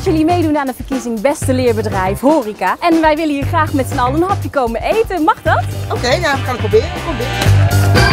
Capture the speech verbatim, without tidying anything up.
jullie meedoen aan de verkiezing Beste Leerbedrijf Horeca. En wij willen hier graag met z'n allen een hapje komen eten. Mag dat? Oké, okay, nou we gaan het proberen. proberen.